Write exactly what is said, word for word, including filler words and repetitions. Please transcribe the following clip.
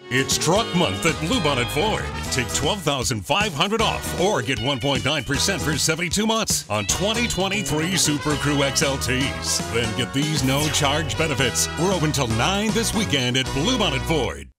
It's truck month at Bluebonnet Ford. Take twelve thousand five hundred dollars off or get one point nine percent for seventy-two months on twenty twenty-three Super Crew X L Ts. Then get these no-charge benefits. We're open till nine this weekend at Bluebonnet Ford.